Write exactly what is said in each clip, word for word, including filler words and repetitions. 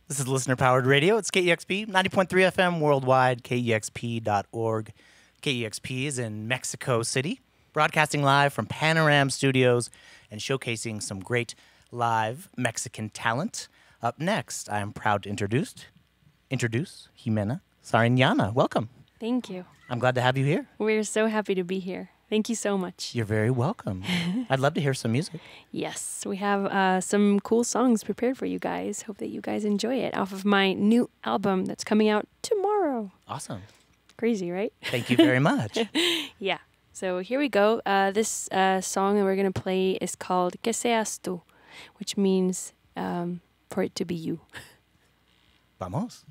This is listener-powered radio. It's K E X P, ninety point three F M worldwide, K E X P dot org. K E X P is in Mexico City, broadcasting live from Panoram Studios and showcasing some great live Mexican talent. Up next, I am proud to introduce, introduce Jimena Sariñana. Welcome. Thank you. I'm glad to have you here. We're so happy to be here. Thank you so much. You're very welcome. I'd love to hear some music. Yes, we have uh, some cool songs prepared for you guys. Hope that you guys enjoy it off of my new album that's coming out tomorrow. Awesome. Crazy, right? Thank you very much. Yeah. So here we go. Uh, this uh, song that we're going to play is called Que Seas Tú, which means um, for it to be you. Vamos.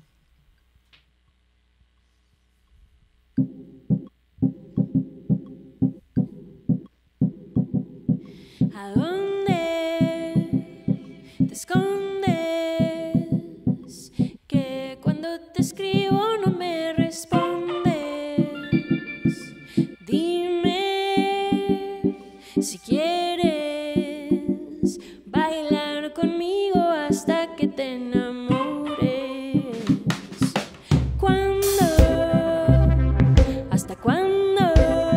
¿A dónde te escondes? Que cuando te escribo no me respondes. Dime si quieres bailar conmigo hasta que te enamores. ¿Cuándo? ¿Hasta cuándo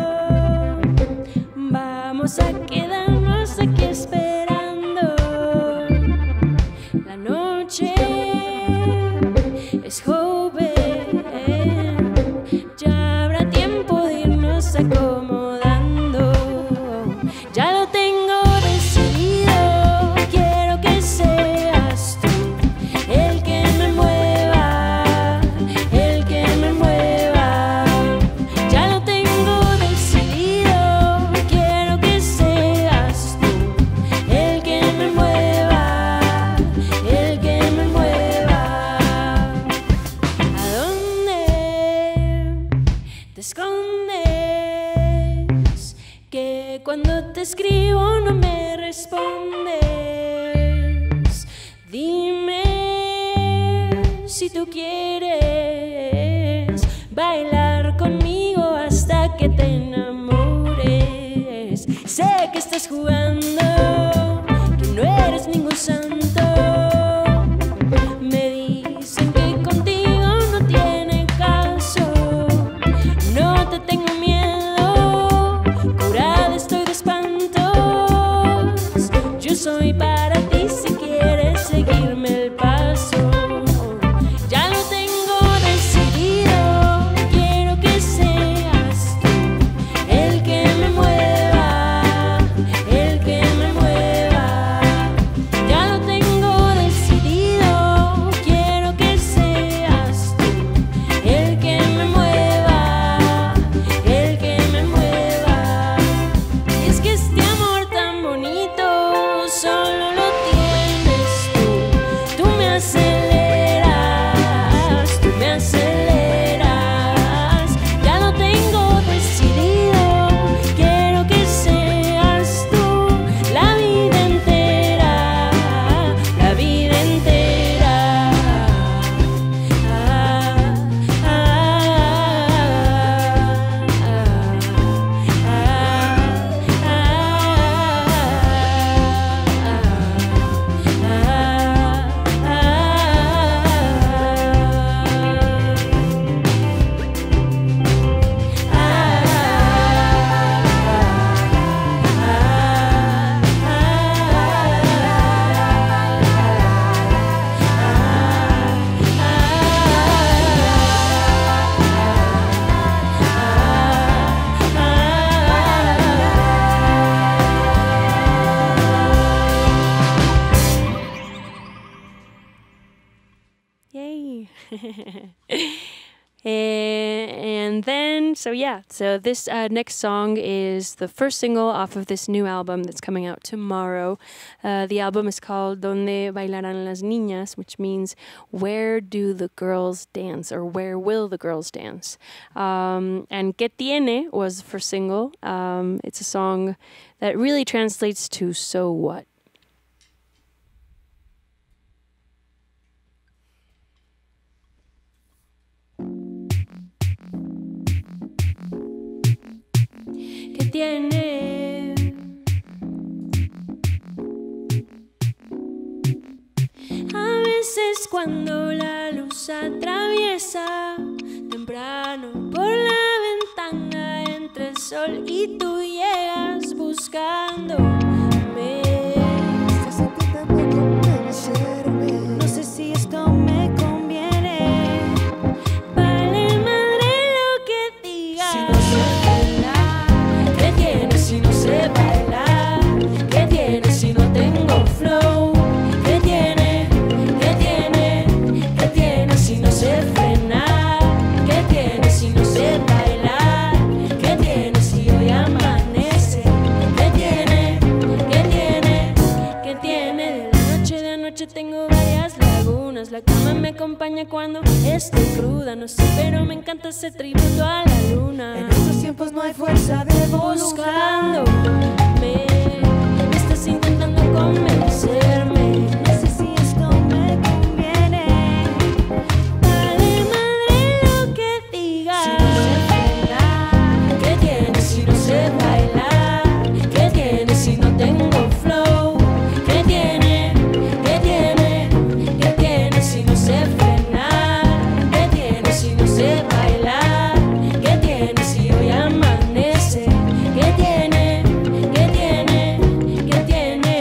vamos a quedarnos aquí esperando? La noche es joven, ya habrá tiempo de irnos acomodando. Ya lo tengo decidido, quiero que seas tú el que me mueva, el que me mueva. Ya lo tengo decidido, quiero que seas tú el que me mueva, el que me mueva. ¿A dónde te escondes? Que cuando te escribo no me respondes. Dime si tú quieres bailar conmigo hasta que te enamores. Sé que estás jugando, que no eres ningún santo. Me dicen que contigo no tiene caso. No te tengo miedo, curada estoy de espantos. Yo soy para ti si quieres seguirme el paso. Ya lo tengo decidido, quiero que seas tú el que me mueva, el que me mueva. Ya lo tengo decidido, quiero que seas tú el que me mueva, el que me mueva. Y es que este amor tan bonito solo lo tienes tú. Tú me aceleras, tú me aceleras. Ya lo tengo decidido, quiero que seas tú la vida entera, la vida entera. Ah, ah, Yay. And then, so yeah, so this uh, next song is the first single off of this new album that's coming out tomorrow. Uh, the album is called Donde Bailarán las Niñas, which means where do the girls dance, or where will the girls dance. Um, and Que Tiene was the first single. Um, it's a song that really translates to so what. Que tiene a veces cuando la luz atraviesa temprano por la ventana entre el sol y tú llegas buscándome. Estás intentando convencerme. No sé si esto me conviene. Vale madre lo que digas. Si no sé bailar, ¿qué tiene si no sé bailar? ¿Qué tiene si no tengo flow? ¿Qué tiene? ¿Qué tiene? ¿Qué tiene si no sé frenar? ¿Qué tiene si no sé bailar? ¿Qué tiene si hoy amanece? ¿Qué tiene? ¿Qué tiene? ¿Qué tiene? De la noche de anoche tengo varias lagunas. La cama me acompaña cuando estoy cruda. No sé, pero me encanta ese tributo a la luna. en estos tiempos no hay fuerza de voluntad. Buscándome, estás intentando convencerme. No sé si esto me conviene. Vale madre lo que digas. Si no sé frenar, ¿Qué tiene si no sé bailar? ¿Qué tiene si no tengo flow? ¿Qué tiene? ¿Qué tiene? ¿Qué tiene si no sé frenar? ¿Qué tiene si no sé bailar? ¿Qué tiene si hoy amanece? ¿Qué tiene? ¿Qué tiene? ¿Qué tiene?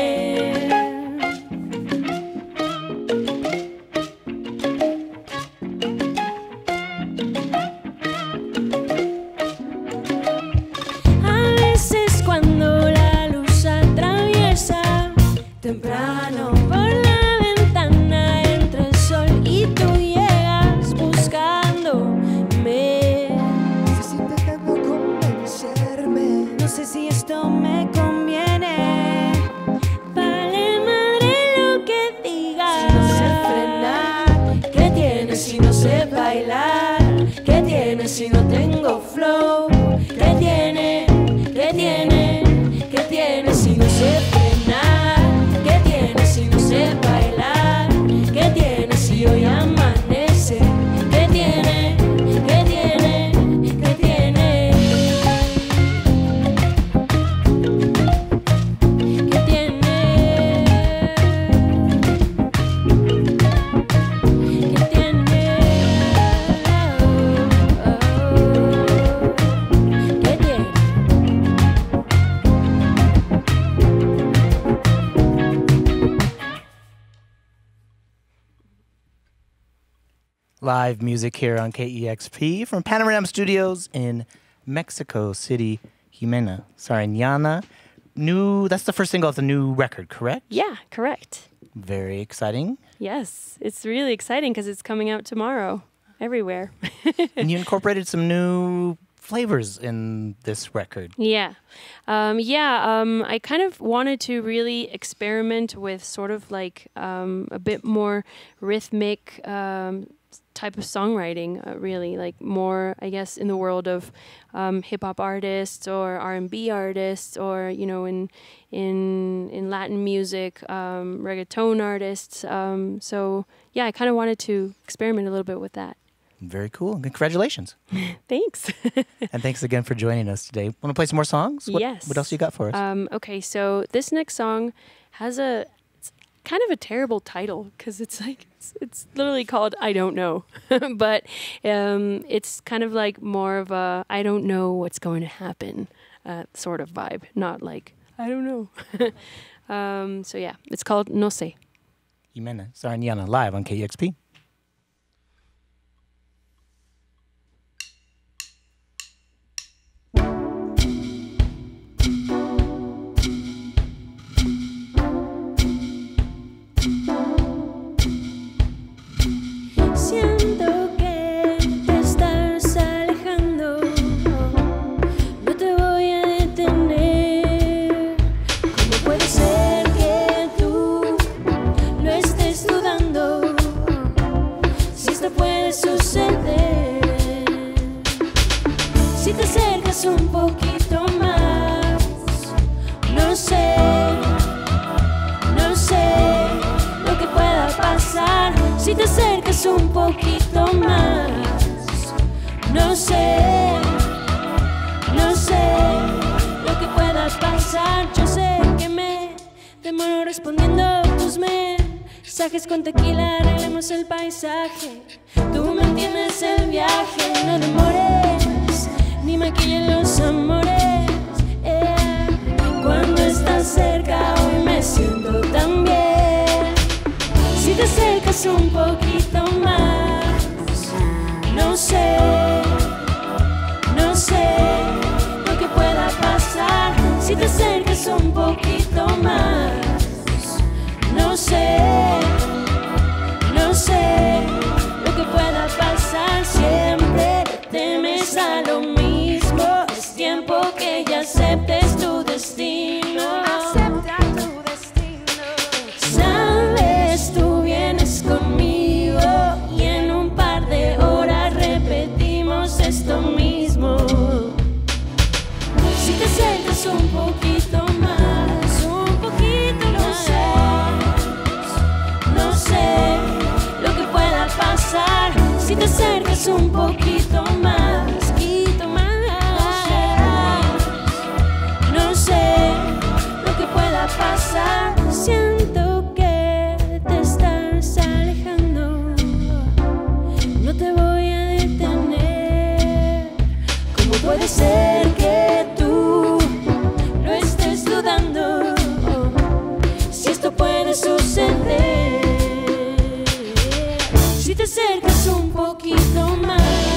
A veces cuando la luz atraviesa temprano por la ventana entre el sol y tú llegas buscándome. estás intentando convencerme. No sé si esto me conviene. Vale madre lo que digas. Si no sé frenar, ¿qué tiene si no sé bailar? ¿Qué tiene si no tengo flow? ¿Qué tiene? ¿Qué tiene? ¿Qué tiene si no sé frenar? ¿Qué tiene si no sé bailar? ¿Qué tiene si hoy amanece? ¿Qué tiene? ¿Qué tiene? ¿Qué tiene? ¿Qué tiene? ¿Qué tiene? ¿Qué tiene? Live music here on K E X P from Panorama Studios in Mexico City, Jimena Sariñana. New, that's the first single of the new record, correct? Yeah, correct. Very exciting. Yes, it's really exciting because it's coming out tomorrow everywhere. And you incorporated some new flavors in this record. Yeah. Um, yeah, um, I kind of wanted to really experiment with sort of like um, a bit more rhythmic um, type of songwriting, uh, really, like more, I guess, in the world of um, hip-hop artists or R and B artists or, you know, in in in Latin music, um, reggaeton artists. Um, so, yeah, I kind of wanted to experiment a little bit with that. Very cool. Congratulations. Thanks. And thanks again for joining us today. Want to play some more songs? What, Yes. What else you got for us? Um, okay, so this next song has a it's kind of a terrible title because it's like it's, it's literally called I Don't Know, but um, it's kind of like more of a I don't know what's going to happen uh, sort of vibe, not like I don't know. um, so yeah, it's called No Sé. Jimena Sariñana, live on K E X P. Siento que te estás alejando, no te voy a detener. ¿Cómo puede ser que tú lo estés dudando? Si esto puede suceder, si te acercas un poquito más, no sé, no sé lo que pueda pasar. Si te acercas un poquito más, no sé, no sé lo que pueda pasar. Yo sé que me demoro respondiendo tus mensajes. Masajes con tequila, arreglemos el paisaje. Tú me entiendes el viaje, no demores, ni maquillen los amores. Eh. Cuando estás cerca hoy me siento tan bien. Si te acercas un poquito más, no sé, no sé lo que pueda pasar. Si te acercas un poquito más, no sé, no sé lo que pueda pasar. Siempre temes a lo mismo. Es tiempo que ya aceptes tu destino. Acepta tu destino. Sabes, tú vienes conmigo y en un par de horas repetimos esto mismo. Si te acercas un poquito más, un poquito más, no sé lo que pueda pasar. Si te acercas un poquito más, poquito más, no sé lo que pueda pasar. Siento que te estás alejando, no te voy a detener. ¿Cómo puede ser que tú lo estés dudando? Si esto puede suceder. Si te acercas un poquito más,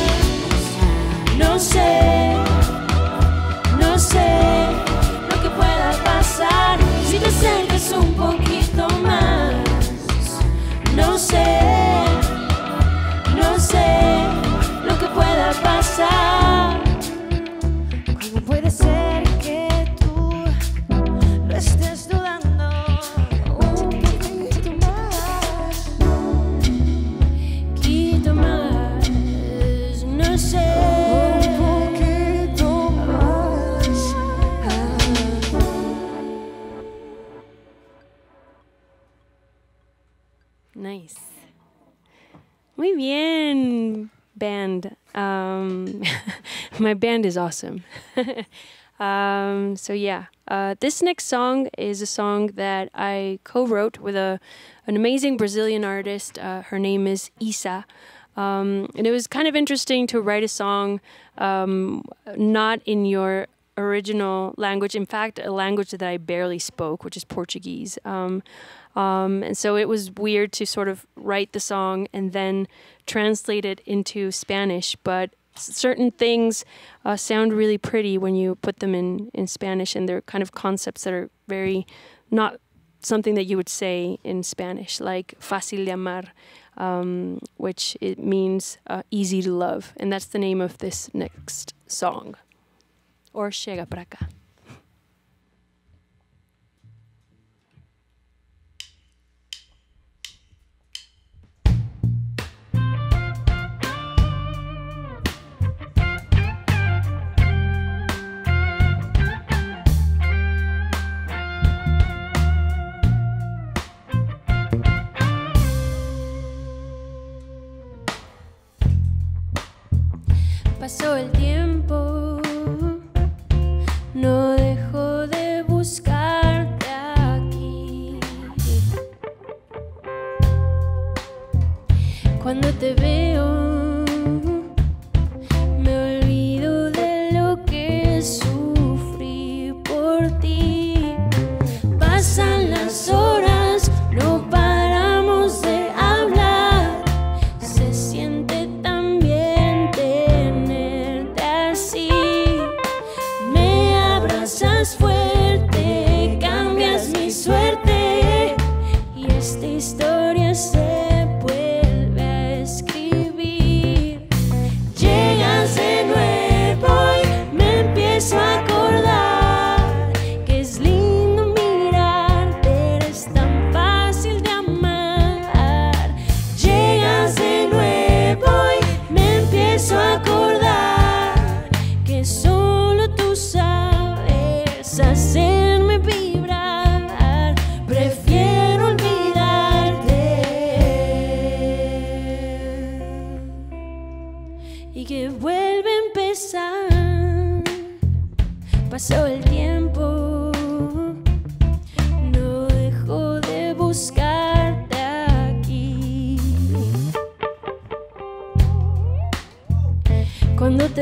no sé, no sé lo que pueda pasar. Si te acercas un poquito más, no sé, no sé lo que pueda pasar. ¿Cómo puede ser que tú lo estés dudando? Un poquito más. Poquito más, no sé. Un poquito más. Nice. Muy bien, band. Um, my band is awesome. um, so yeah, uh, this next song is a song that I co-wrote with a an amazing Brazilian artist. Uh, her name is Isa. Um, and it was kind of interesting to write a song um, not in your original language. In fact, a language that I barely spoke, which is Portuguese. Um, um, and so it was weird to sort of write the song and then translate it into Spanish. But certain things uh, sound really pretty when you put them in, in Spanish, and they're kind of concepts that are very not something that you would say in Spanish, like fácil de amar, um, which it means uh, easy to love. And that's the name of this next song. Or Chega Pra Cá. Pasó el tiempo, no dejo de buscarte aquí. Cuando te veo, me olvido de lo que sufrí por ti. Pasan las horas, no paramos de hablar. Se siente tan bien tenerte así. Me abrazas fuerte, cambias mi suerte, y esta historia se vuelve a escribir. Llegas de nuevo y me empiezo a acordar que es lindo mirarte, eres tan fácil de amar. Llegas de nuevo y me empiezo a acordar que solo tú sabes hacerme vibrar. Prefiero olvidarte.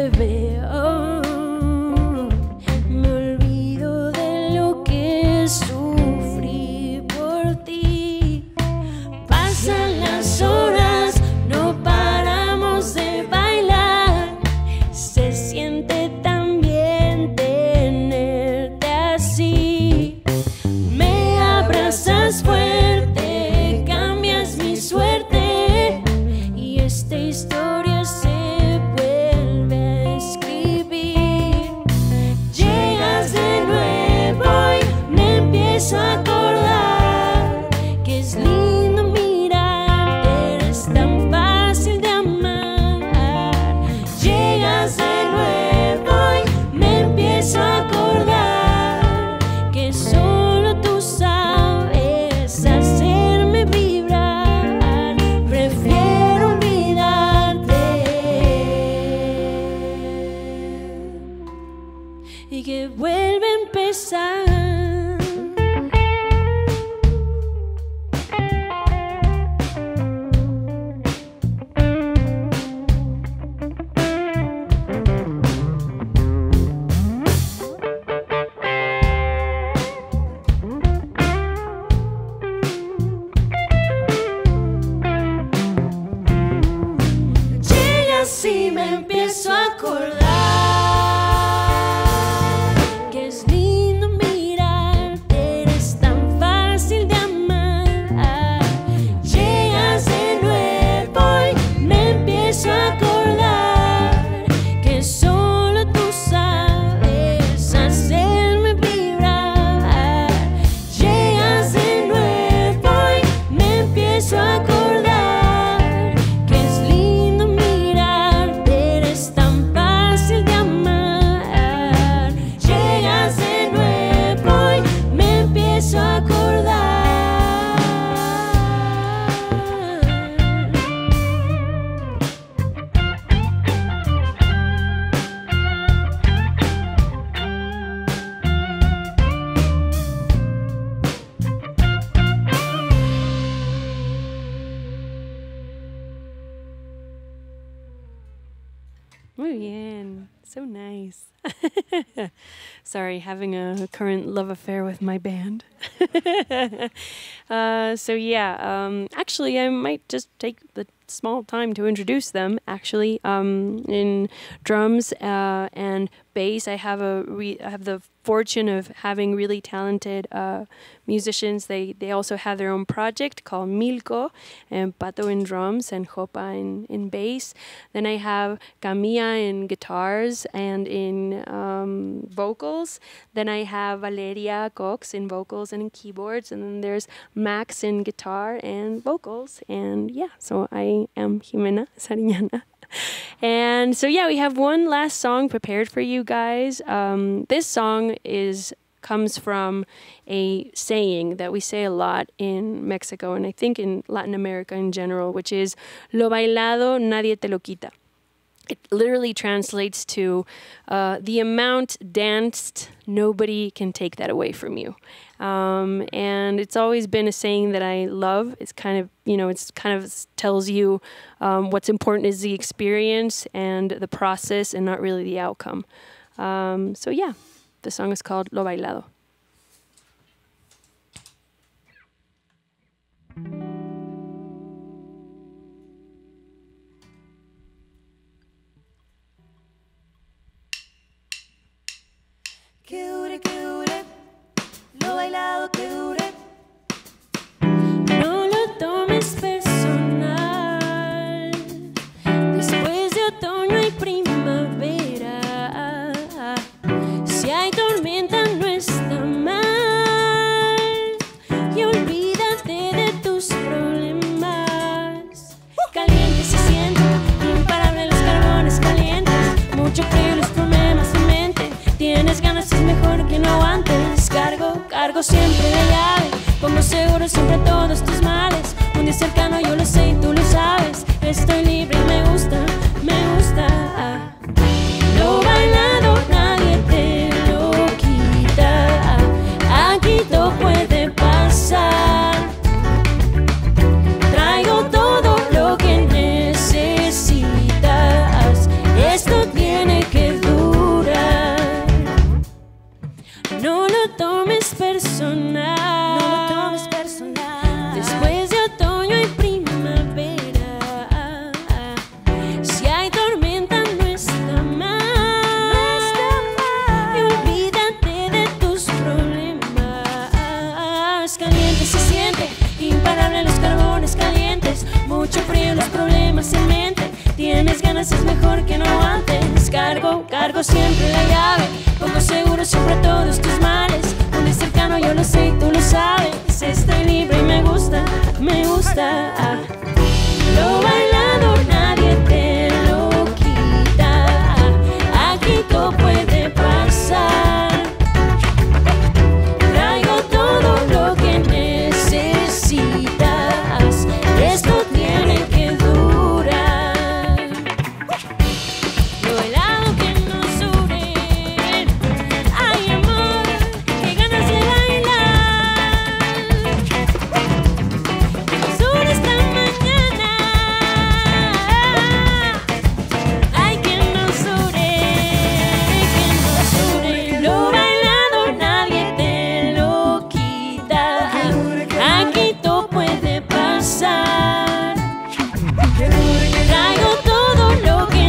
te veo, me olvido de lo que sufrí por ti. Pasan las horas, no paramos de bailar. Se siente tan bien tenerte así. Me abrazas fuerte, cambias mi suerte, y esta historia se vuelve a escribir. Llegas de nuevo y me empiezo a acordar que es lindo mirarte, eres tan fácil de amar. Llegas de nuevo y me empiezo a acordar que solo tú sabes hacerme vibrar. Prefiero olvidarte y que vuelva a empezar. Llegas y me empiezo a acordar que es lindo mirarte, eres tan fácil de amar. Llegas de nuevo y me empiezo a acordar que solo tú sabes hacerme vibrar. Llegas de nuevo y me empiezo a acordar que es lindo mirarte, eres tan fácil de amar. Llegas de nuevo y me empiezo a acordar. Muy bien. So nice. Sorry, having a current love affair with my band. uh, so yeah, um, actually, I might just take the small time to introduce them. Actually, um, in drums uh, and bass, I have a re- I have the fortune of having really talented uh, musicians. They they also have their own project called Milko, and Pato in drums and Jopa in, in bass. Then I have Camilla in guitars and in um, vocals. Then I have Valeria Cox in vocals and in keyboards. And then there's Max in guitar and vocals. And yeah, so I am Jimena Sariñana. And so yeah, we have one last song prepared for you guys. Um, this song is comes from a saying that we say a lot in Mexico, and I think in Latin America in general, which is "Lo bailado nadie te lo quita." It literally translates to uh, the amount danced, nobody can take that away from you. Um, and it's always been a saying that I love. It's kind of, you know, it's kind of tells you um, what's important is the experience and the process and not really the outcome. Um, so yeah, the song is called Lo Bailado. Que dure, que dure, lo bailado que dure. No lo tomes personal. Después de otoño y primavera. Si hay tormenta no está mal. Y olvídate de tus problemas. Caliente se siente, imparable los carbones calientes. Mucho frío los problemas en mente. Tienes ganas, es mejor que no aguantes. Cargo, cargo siempre la llave. Pongo seguro siempre todos tus males. Un día cercano yo lo sé y tú lo sabes. Estoy libre y me gusta, me gusta. Lo bailado nadie te lo quita. Aquí todo puede pasar. Traigo todo lo que necesitas. Esto tiene mucho frío, los problemas en mente. Tienes ganas, es mejor que no aguantes. Cargo, cargo siempre la llave. Pongo seguro siempre todos tus males. Un es cercano, yo lo sé y tú lo sabes. Estoy libre y me gusta, me gusta. Ah. Lo bailado nadie te lo quita. Ah. Aquí todo puede pasar. Traigo todo lo que necesitas. Esto tiene que durar. Lo helado que nos une. Ay, amor, qué ganas de bailar. Que nos une esta mañana. Ay, que nos une, que nos une. Lo bailado nadie te lo quita. Aquí todo puede pasar. Traigo todo lo que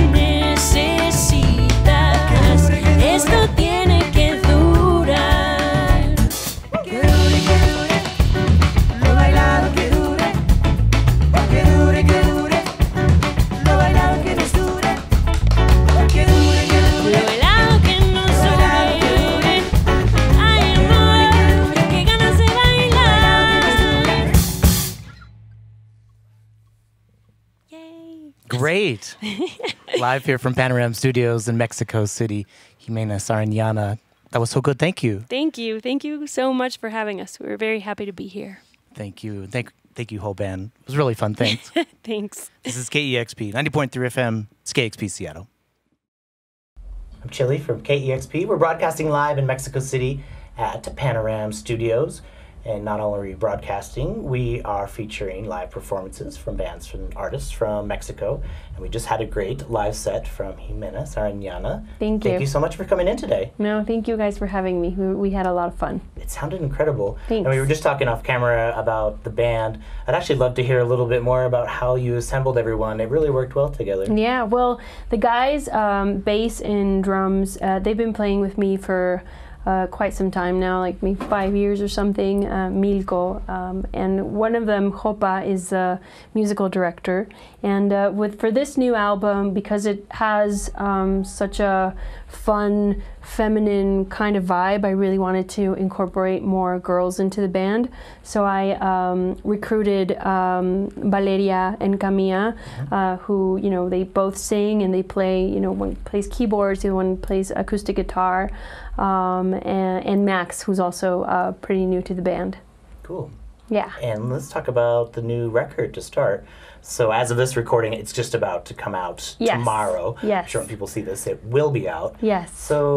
necesitas. Esto tiene que durar. Que dure, que dure, lo bailado que dure, que dure, que dure, lo bailado que nos dure, que dure, que Lo dure, helado que nos une. Ay, amor, qué ganas de bailar. Yay. Great. Live here from Panorama Studios in Mexico City, Jimena Sariñana. That was so good. Thank you. Thank you. Thank you so much for having us. We're very happy to be here. Thank you. Thank thank you, whole band. It was really fun. Thanks. Thanks. This is K E X P, ninety point three F M. It's K X P Seattle. I'm Chili from K E X P. We're broadcasting live in Mexico City at Panorama Studios. And not only are we broadcasting, we are featuring live performances from bands and artists from Mexico. And we just had a great live set from Jimena Sariñana. Thank Thank you. you so much for coming in today. No, thank you guys for having me. We, we had a lot of fun. It sounded incredible. Thanks. And we were just talking off camera about the band. I'd actually love to hear a little bit more about how you assembled everyone. It really worked well together. Yeah, well, the guys, um, bass and drums, uh, they've been playing with me for uh, quite some time now, like maybe five years or something, uh, Milko. Um, and one of them, Jopa, is the musical director. And uh, with for this new album, because it has um, such a fun, feminine kind of vibe, I really wanted to incorporate more girls into the band. So I um, recruited um, Valeria and Camilla, uh, who, you know, they both sing and they play, you know, one plays keyboards, the other one plays acoustic guitar, um, and, and Max, who's also uh, pretty new to the band. Cool. Yeah. And let's talk about the new record to start. So as of this recording, it's just about to come out Yes. tomorrow. Yes. I'm sure when people see this, it will be out. Yes.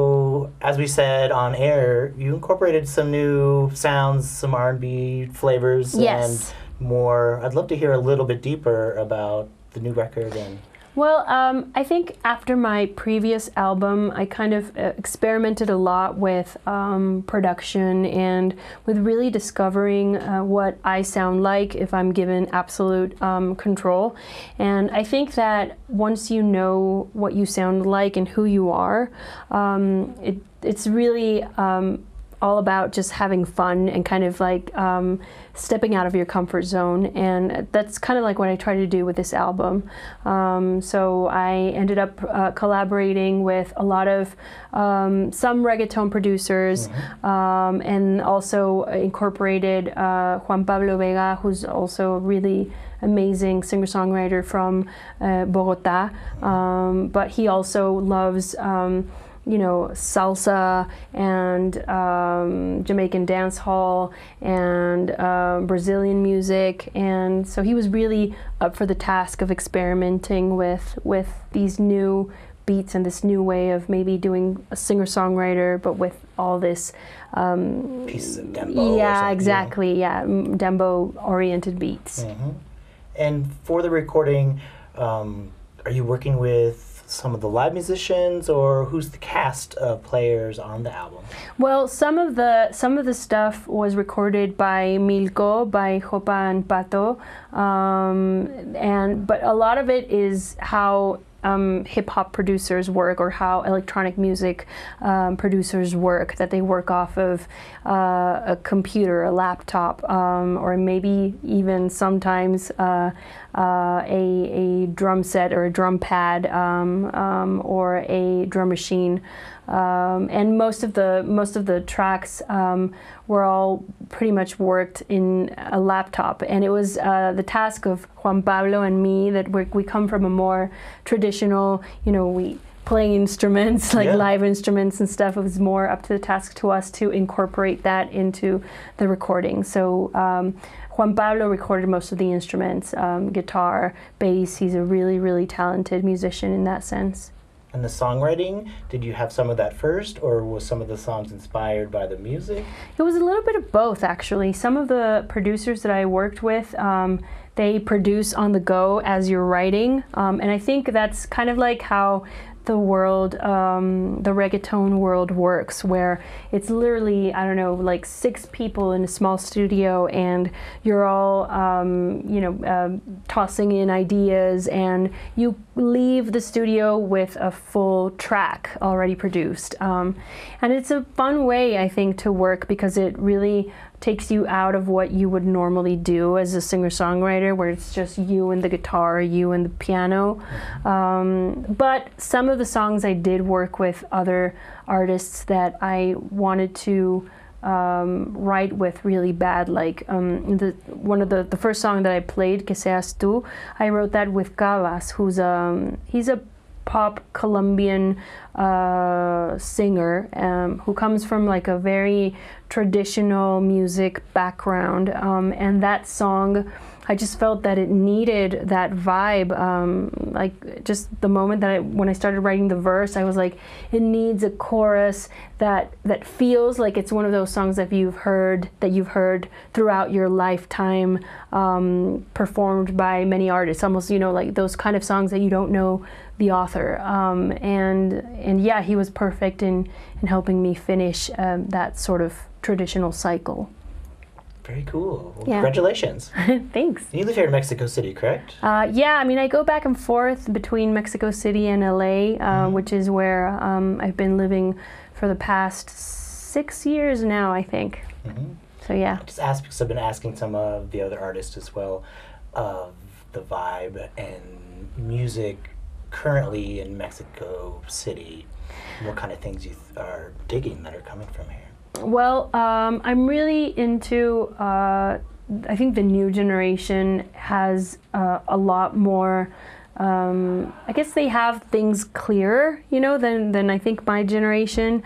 So as we said on air, you incorporated some new sounds, some R and B flavors, Yes. and more. I'd love to hear a little bit deeper about the new record. And Well, um, I think after my previous album, I kind of uh, experimented a lot with um, production and with really discovering uh, what I sound like if I'm given absolute um, control. And I think that once you know what you sound like and who you are, um, it, it's really um, all about just having fun and kind of like um, stepping out of your comfort zone, and that's kind of like what I try to do with this album. Um, so I ended up uh, collaborating with a lot of um, some reggaeton producers, Mm-hmm. um, and also incorporated uh, Juan Pablo Vega, who's also a really amazing singer-songwriter from uh, Bogota, um, but he also loves um, you know, salsa and um, Jamaican dance hall and uh, Brazilian music, and so he was really up for the task of experimenting with with these new beats and this new way of maybe doing a singer-songwriter, but with all this um, pieces of dembo. or yeah, something, exactly, yeah, m- dembo-oriented beats. Mhm. And for the recording, um, are you working with some of the live musicians, or who's the cast of players on the album? Well, some of the some of the stuff was recorded by Milko, by Jopa and Pato, um, and but a lot of it is how um, hip hop producers work or how electronic music um, producers work, that they work off of uh, a computer, a laptop, um, or maybe even sometimes uh, uh, a, a drum set or a drum pad um, um, or a drum machine. Um, and most of the most of the tracks um, were all pretty much worked in a laptop, and it was uh, the task of Juan Pablo and me that we we come from a more traditional, you know, we playing instruments like Yeah. live instruments and stuff. It was more up to the task to us to incorporate that into the recording. So um, Juan Pablo recorded most of the instruments, um, guitar, bass. He's a really really talented musician in that sense. And the songwriting, did you have some of that first, or was some of the songs inspired by the music? It was a little bit of both, actually. Some of the producers that I worked with, um, they produce on the go as you're writing, um, and I think that's kind of like how the world, um, the reggaeton world works, where it's literally, I don't know, like six people in a small studio, and you're all, um, you know, um, tossing in ideas, and you leave the studio with a full track already produced. Um, and it's a fun way, I think, to work, because it really takes you out of what you would normally do as a singer-songwriter, where it's just you and the guitar, you and the piano. Um, but some of the songs I did work with other artists that I wanted to um, write with really bad. Like um, the one of the the first song that I played, Que Seas Tú, I wrote that with Gavas, who's um he's a pop Colombian uh, singer um, who comes from like a very traditional music background, um, and that song, I just felt that it needed that vibe. Um, like just the moment that I, when I started writing the verse, I was like, it needs a chorus that that feels like it's one of those songs that you've heard that you've heard throughout your lifetime, um, performed by many artists. Almost, you know, like those kind of songs that you don't know the author. Um, and and yeah, he was perfect in in helping me finish um, that sort of traditional cycle. Very cool. Well, Yeah. Congratulations. Thanks. You live here in Mexico City, correct? Uh, yeah, I mean, I go back and forth between Mexico City and L A, uh, which is where um, I've been living for the past six years now, I think. Mm-hmm. So yeah. Just ask because I've been asking some of the other artists as well of the vibe and music currently in Mexico City. What kind of things you th- are digging that are coming from here? Well, um, I'm really into, uh, I think the new generation has uh, a lot more, um, I guess they have things clearer, you know, than, than I think my generation.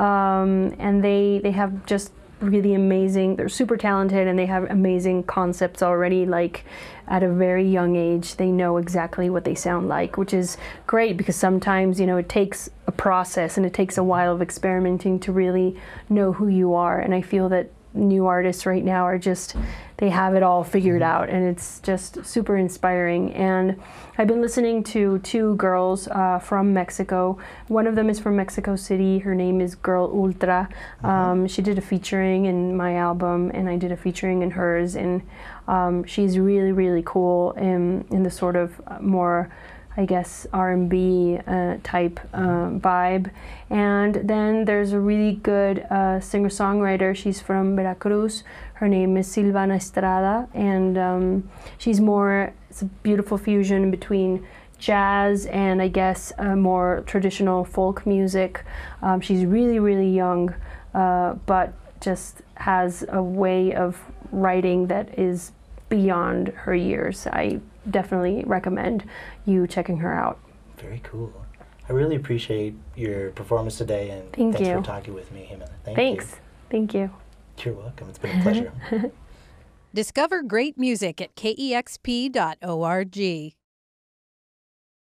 Um, and they, they have just really amazing, they're super talented, and they have amazing concepts already. Like at a very young age, they know exactly what they sound like, which is great, because sometimes, you know, it takes a process and it takes a while of experimenting to really know who you are. And I feel that new artists right now are just, they have it all figured out, and it's just super inspiring. And I've been listening to two girls uh, from Mexico. One of them is from Mexico City. Her name is Girl Ultra. Um, she did a featuring in my album, and I did a featuring in hers, and um, she's really, really cool in, in the sort of more, I guess, R and B uh, type um, vibe. And then there's a really good uh, singer-songwriter. She's from Veracruz. Her name is Silvana Estrada, and um, she's more, it's a beautiful fusion between jazz and I guess uh, more traditional folk music. Um, she's really, really young, uh, but just has a way of writing that is beyond her years. I definitely recommend you checking her out. Very cool. I really appreciate your performance today, and Thank thanks you. for talking with me, Jimena. Thank Thanks. you. Thank you. You're welcome. It's been a pleasure. Discover great music at K E X P dot org.